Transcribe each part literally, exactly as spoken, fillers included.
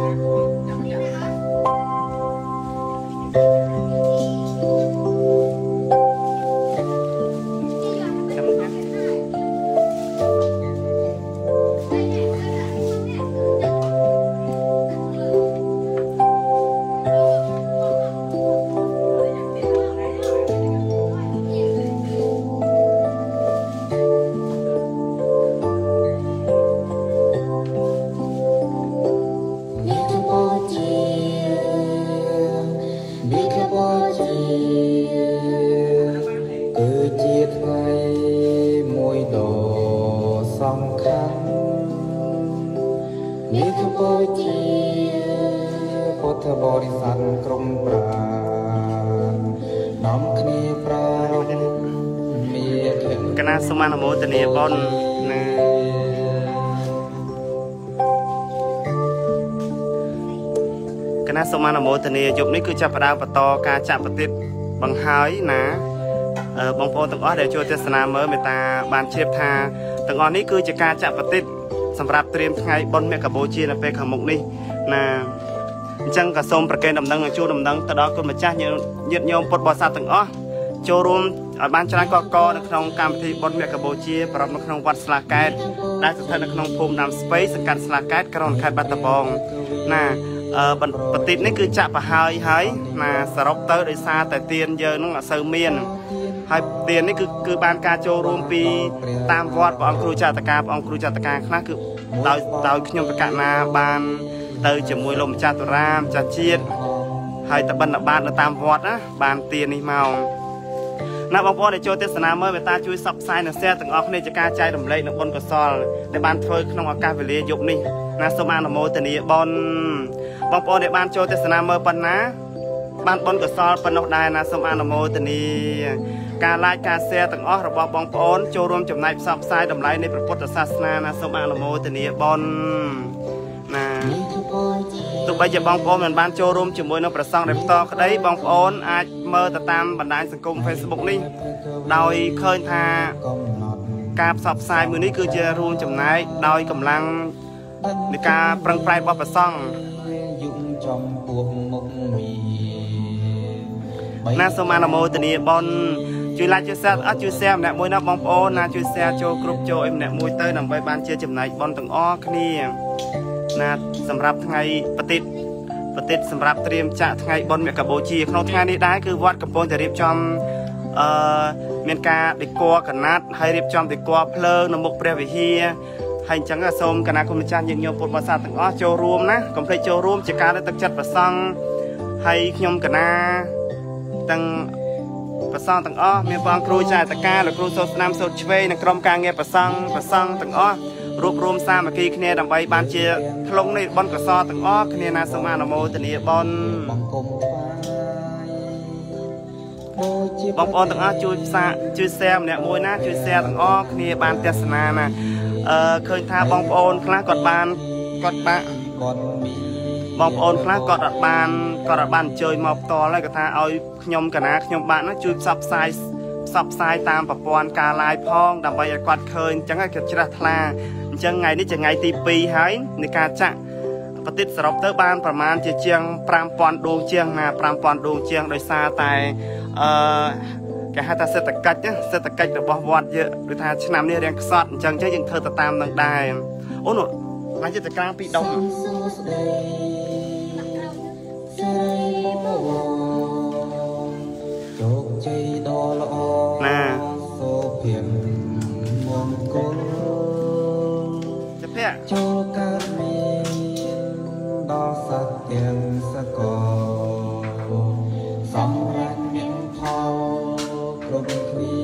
គណៈសមានមោទនីបុណ្យណាគណៈសមានមោទនីយប់នេះគឺចាប់ផ្ដើមបន្តការចាក់ប្រតិទិបង្ហើយណាបងប្អូនទាំងអស់ដែលចូលទស្សនាមើលមេត្តាបានជ្រាបថាទាំងអស់នេះគឺជាការចាក់ប្រតិទសម្រាប់ត្រៀមថ្ងៃបុណ្យមគ្គបូជានៅពេលខាងមុខនេះណាអញ្ចឹងក៏សូមប្រកេនដំណឹងជួនដំណឹងទៅដល់គុណម្ចាស់ញាតិញោមពុទ្ធបរិស័ទទាំងអស់ចូលរួមឲ្យបានច្រើនកកនៅក្នុងកម្មវិធីបុណ្យមគ្គបូជាប្រពៃនៅក្នុងវត្តស្លាកែតដែលស្ថិតនៅក្នុងភូមិណាំស្ពៃសង្កាត់ស្លាកែតក្រុងខេត្តបាត់ដំបងណាប្រតិទនេះគឺចាក់ប្រហើយហើយណាសរុបទៅដោយសារតែទានយើងនឹងអត់សូវមានហើយទាននេះគឺគឺបានការចូលរួមពីតាមវត្តព្រះអង្គគ្រូចាតកាព្រះអង្គគ្រូចាតកាខ្លះគឺដោយដោយខ្ញុំប្រកាសណាបានទៅជាមួយលោកម្ចាស់ទុរាម្ចាស់ជាតិហើយតបិណ្ឌបាតនៅតាមវត្តណាបានទាននេះមកណាបងប្អូនដែលចូលទស្សនាមើលមេត្តាជួយសបផ្សាយនិង share ទាំងអស់គ្នាជាការចែករំលែកនៅបុណ្យកុសលដែលបានធ្វើក្នុងឱកាសវេលាយប់នេះណាសូមអនុមោទនាបុណ្យបងប្អូនដែលបានចូលទស្សនាមើលប៉ុណ្ណាបានបុណ្យកុសលប៉ុណ្ណោះដែរណាសូមអនុមោទនាការ like ការ share ទាំងអស់របស់បងប្អូនចូលរួមចំណែកផ្សព្វផ្សាយតម្លៃនៃព្រះពុទ្ធសាសនាណាសូមអនុមោទនាបុណ្យណាទោះបីជាបងប្អូនមិនបានចូលរួមជាមួយនឹងព្រះសង្ឃដែលផ្ទាល់ក្តីបងប្អូនអាចមើលទៅតាមបណ្ដាញសង្គម Facebook នេះដោយឃើញថាការផ្សព្វផ្សាយមួយនេះគឺជារួមចំណែកដោយកម្លាំងនៃការប្រឹងប្រែងរបស់ព្រះសង្ឃណាសូមអនុមោទនាបុណ្យជួយ like ជួយ share អត់ជួយ share ម្នាក់មួយណាបងប្អូនណាជួយ share ចូលគ្រប់ចូលឲ្យម្នាក់មួយទៅដើម្បីបានជាចំណែកបុណ្យទាំងអស់គ្នាណាសម្រាប់ថ្ងៃប្រតិទប្រតិទសម្រាប់ត្រៀមចាក់ថ្ងៃបុណ្យមគ្គបូជាក្នុងថ្ងៃនេះដែរគឺវត្តកំពុងតែរៀបចំអឺមានការដេគ័រកណាត់ហើយរៀបចំដេគ័រភ្លើងនៅមុខព្រះវិហារហើយអញ្ចឹងសូមគណៈគុណម្ចាស់ញាតិញោមពុទ្ធបរិស័ទទាំងអស់ចូលរួមណាកុំភ្លេចចូលរួមជាការលើកទឹកចិត្តព្រះសង្ឃហើយខ្ញុំគណៈទាំងព្រះសង្ឃទាំងអស់មានព្រះអង្គគ្រូចាតកាលោកគ្រូសូត្រស្នាមសូត្រឆ្វេងនិងក្រុមការងារព្រះសង្ឃព្រះសង្ឃទាំងអស់រួបរวมសាមគ្គីគ្នាដើម្បីបានជាផ្លុងនៃបុណ្យកុសលទាំងអស់គ្នាណាសូមអនុមោទនាបុណ្យបងប្អូនទាំងអស់ជួយផ្សាជួយ share ម្នាក់មួយណាជួយ share ទាំងអស់គ្នាបានទស្សនាណាអឺឃើញថាបងប្អូនខ្លះគាត់បានគាត់បាក់គាត់បងប្អូនខ្លះគាត់អត់បានគាត់អត់បានអញ្ជើញមកផ្ទាល់ហើយគាត់ថាឲ្យខ្ញុំកណាខ្ញុំបានណាជួយផ្សព្វផ្សាយផ្សព្វផ្សាយតាមប្រព័ន្ធការ live ផងដើម្បីឲ្យគាត់ឃើញអញ្ចឹងគាត់ជ្រះថ្លាអញ្ចឹងថ្ងៃនេះជាថ្ងៃទីពីរហើយនៃការចាក់ប្រតិទសរុបទៅបានប្រមាណជាជាងប្រាំពាន់ដួងជាងណាប្រាំពាន់ដួងជាងដោយសារតែអឺគេហៅថាសេដ្ឋកិច្ចសេដ្ឋកិច្ចរបស់វត្តយើងដូចថាឆ្នាំនេះរៀងខ្សត់អញ្ចឹងយើងធ្វើទៅតាមនឹងដែរអូនោះឡាយទៅក្រាងពីដុំជោគជ័យដ៏ល្អណាសូភៀនមង្គលចាភៈចូលកើតមានដល់សត្វទាំងសកលសម្រាប់មានផលគ្រប់គ្នា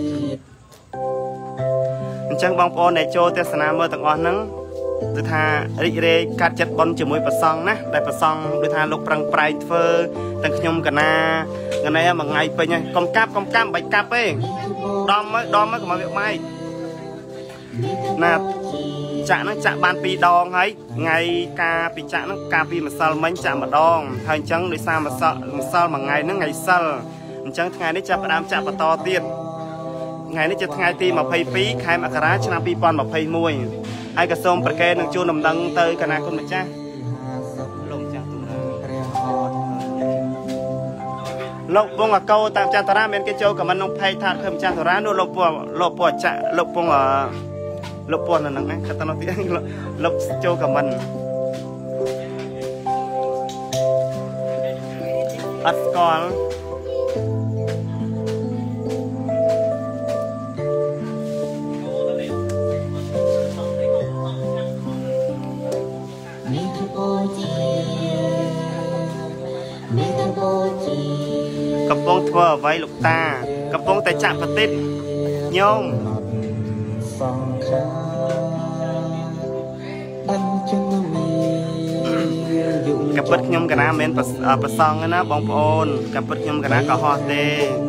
អញ្ចឹងបងប្អូនដែលចូលទស្សនាមើលទាំងអស់ហ្នឹងគឺថារីករាយកាត់ចិត្តបុណ្យជាមួយព្រះសង្ឃណាដែលព្រះសង្ឃដូចថាលោកប្រឹងប្រែងធ្វើទាំងខ្ញុំកណាកណាមួយថ្ងៃពេញហើយកុំកាប់កុំកាប់បាច់កាប់ទេដំមកដំមកកុំឲ្យវាបែកណាចាក់ហ្នឹងចាក់បានពីរដងហើយថ្ងៃការពីចាក់ហ្នឹងការពីម្សិលមិញចាក់ម្ដងហើយអញ្ចឹងដោយសារម្សិលម្សិលមួយថ្ងៃហ្នឹងថ្ងៃសិលអញ្ចឹងថ្ងៃនេះចាប់ផ្ដើមចាក់បន្តទៀតថ្ងៃនេះជាថ្ងៃទីម្ភៃពីរខែមករាឆ្នាំពីរពាន់ម្ភៃមួយហើយក៏សូមប្រកេននឹងជូនដំណឹងទៅគណៈគុណម្ចាស់លោកពងអកោតាមចាតារាមានគេចូលក៏មិននងភ័យថាឃើញចាតារានោះលោកពងលោកពងចាក់លោកពងលោកពងនៅហ្នឹងខតនោះទីលោកចូលក៏មិនអត់ស្គាល់កំពុងធ្វើអ្វីលោកតាកំពុងតែចាក់ប្រតិទញោមកពិតខ្ញុំកណាមិនប្រសងណាបងប្អូនកពិតខ្ញុំកណាក៏ហោះទេ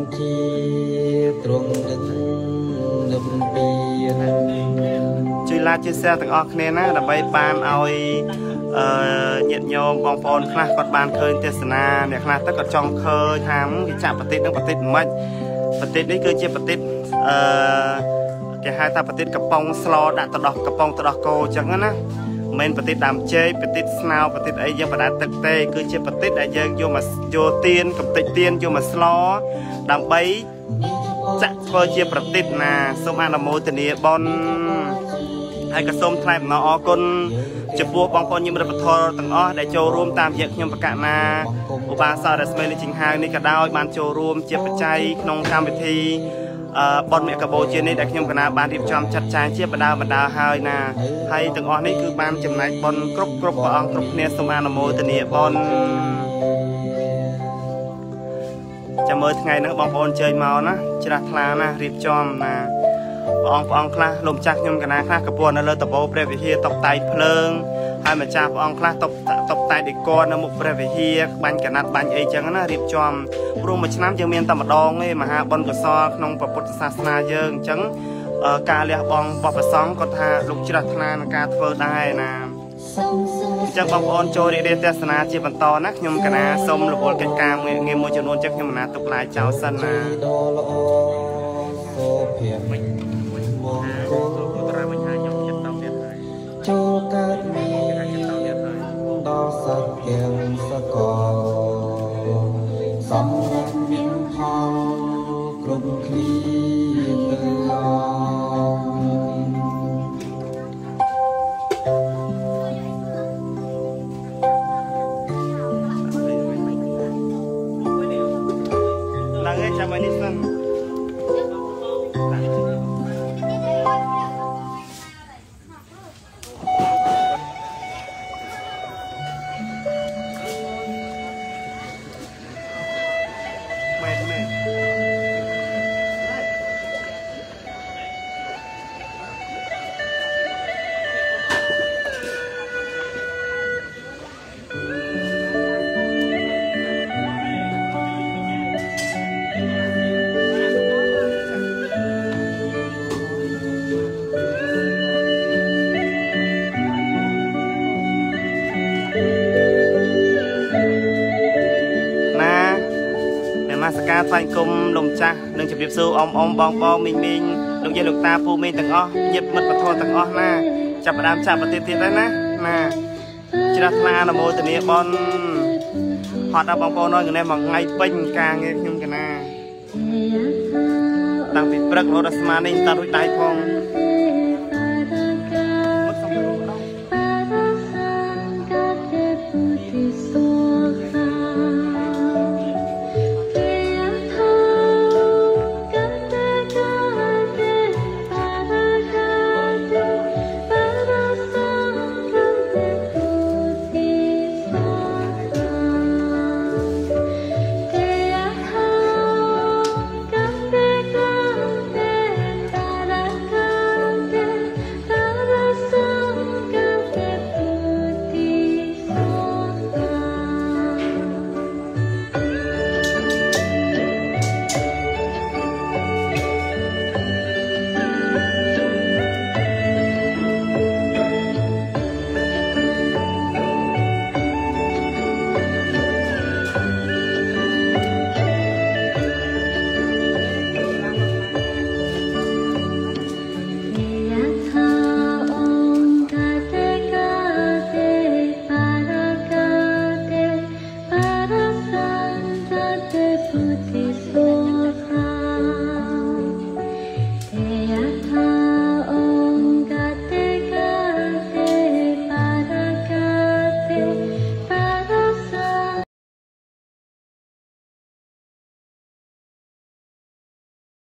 ជួយឡាជួយ share ទាំងអស់គ្នាណាដើម្បីបានឲ្យអឺញាតិញោមបងប្អូនខ្លះគាត់បានឃើញទេសនាអ្នកខ្លះទៅគាត់ចង់ឃើញថាគេចាក់ប្រតិទនឹងប្រតិទមិនប្រតិទនេះគឺជាប្រតិទអឺគេហៅថាប្រតិទកំប៉ុងស្លដាក់ទៅដោះកំប៉ុងទៅដោះគោអញ្ចឹងណាមិនប្រតិទដើមជ័យប្រតិទស្នោប្រតិទអីយើងបដាទឹកទេគឺជាប្រតិទដែលយើងយកមកយកទៀនកំតិចទៀនយកមកស្លដើម្បីចាក់ធ្វើជាប្រតិទណាសូមអនុមោទនាបុណ្យហើយក៏សូមថ្លែងអំណរអគុណចំពោះបងប្អូនញាតិមិត្តធម៌ទាំងអស់ដែលចូលរួមតាមរយៈខ្ញុំបកណាឧបាសករស្មីនេះជីងហាវនេះក៏ដោយបានចូលរួមជាបច្ច័យក្នុងកម្មវិធីអឺបុណ្យមគ្គបូជានេះដែលខ្ញុំកណាបានរៀបចំចាត់ចែងជាបណ្ដាបណ្ដាហើយណាហើយទាំងអស់នេះគឺបានចំណែកបុណ្យគ្រប់គ្រប់ព្រះអង្គគ្រប់គ្នាសូមអនុមោទនាបុណ្យចាំមើលថ្ងៃហ្នឹងបងប្អូនជើញមកណាជ្រះថ្លាណារៀបចំណាព្រះអង្គព្រះអង្គខ្លះលោកម្ចាស់ខ្ញុំកណាខ្លះកំពុងនៅលើតបោព្រះវិហារតុបតែងភ្លើងហើយម្ចាស់ព្រះអង្គខ្លះតុបតុបតែងដេកនៅមុខព្រះវិហារបាញ់កណាត់បាញ់អីចឹងណារៀបចំព្រោះមួយឆ្នាំយើងមានតែម្ដងទេមហាបុណ្យកុសលក្នុងពុទ្ធសាសនាយើងអញ្ចឹងការលះបង់របស់ព្រះសង្ឃគាត់ថាលោកជ្រះថ្លានឹងការធ្វើដែរណាអញ្ចឹងបងប្អូនចូលរៀបរៀងទេសនាជាបន្តណាខ្ញុំកណាសូមរវល់កិច្ចការងារមួយចំនួនចឹងខ្ញុំកណាទុកឡាយចោលសិនណាចូលកើតមានដល់សត្វទាំងសកលសំរាប់មានផលគ្រប់គ្នាទៅអឡើងឯងចាំឲ្យនេះសិនថ្លែងគុំលោកម្ចាស់និងជម្រាបសួរអ៊ំអ៊ំបងបងមីងមីងលោកយាយលោកតាពូមីងទាំងអស់ញាតិមិត្តបធរទាំងអស់ណាចាប់ផ្ដើមចាក់ប្រទេសទៀតហើយណាណាជ្រះថ្លានមោទនាបុណ្យហត់ដល់បងប្អូនអើយថ្ងៃមួយថ្ងៃពេញការងារខ្ញុំកណាតាំងពីព្រឹករហូតដល់ស្មាននេះតារួចដៃផង